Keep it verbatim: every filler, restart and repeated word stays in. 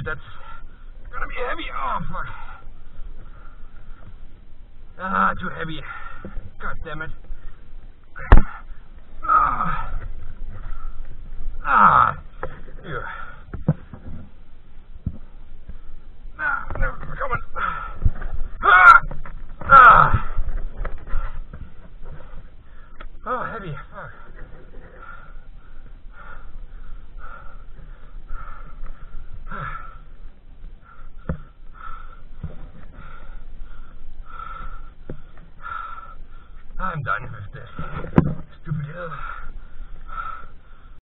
shit, that's gonna be heavy. Oh, fuck. Ah, too heavy. God damn it. Ah. Ah. Ew. Ah, no, we're coming. Ah. Ah. Oh, heavy. Fuck. I'm done with this stupid hill.